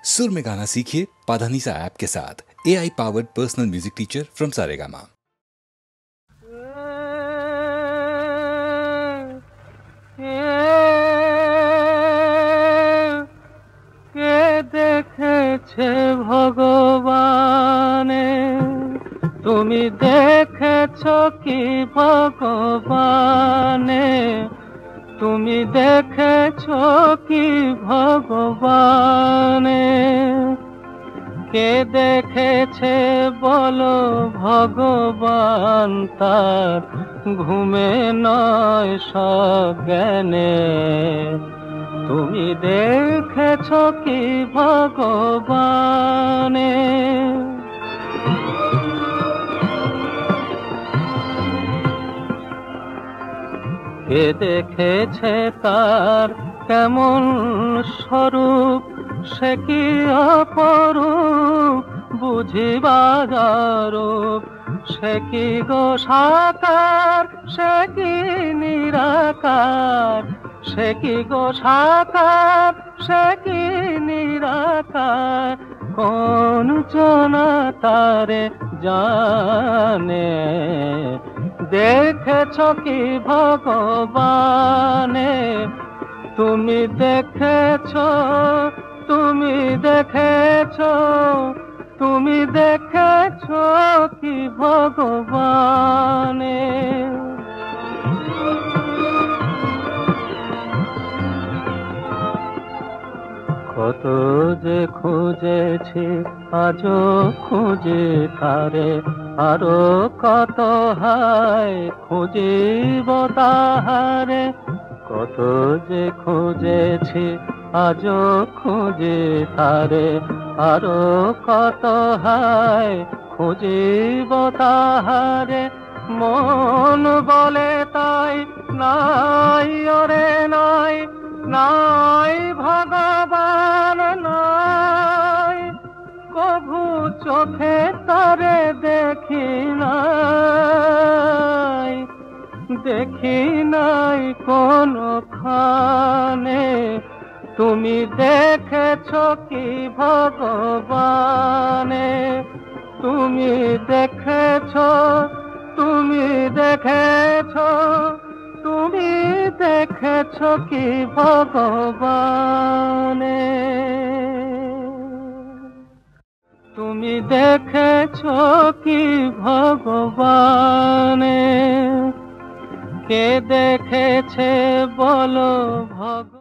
सुर में गाना सीखिए पाधानीसा ऐप के साथ। AI powered personal music teacher from Saregama. কে দেখেছে ভগবানে, তুমি দেখেছ কি ভগবানে, তুমি দেখেছ কি ভগবানে, কে দেখেছে বলো ভগবান তার ঘুমে নয় সজ্ঞানে, তুমি দেখেছ কি ভগবানে। কে দেখেছে তার কেমন স্বরূপ, সে কি অপরূপ বুঝিবারূপ, সে কি গো সাকার, সে কি নিরাকার, সে কি গো সাকার, সে কি নিরাকার, কোন জনা তারে জানে, দেখেছ কি ভগবানে, তুমি দেখেছ, তুমি দেখেছ, তুমি দেখেছ কি ভগবানে। কত যে খুঁজেছি আজও খুঁজে তারে, আরো কত হায় খুঁজিব তাহারে, কত যে খুঁজেছি আজও খুঁজে তারে, আরো কত হায় খুঁজিব তাহারে, মন বলে তাই নাই ওরে নাই, নাই ভগবান নাই, কভু চোখে তারে দেখি নাই, দেখি নাই কোনখানে, তুমি দেখেছ কি ভগবানে, তুমি দেখেছ, তুমি দেখেছ, তুমি দেখেছ কি ভগবানে, তুমি দেখেছ কি ভগবানে, কে দেখেছে বলো ভগবান।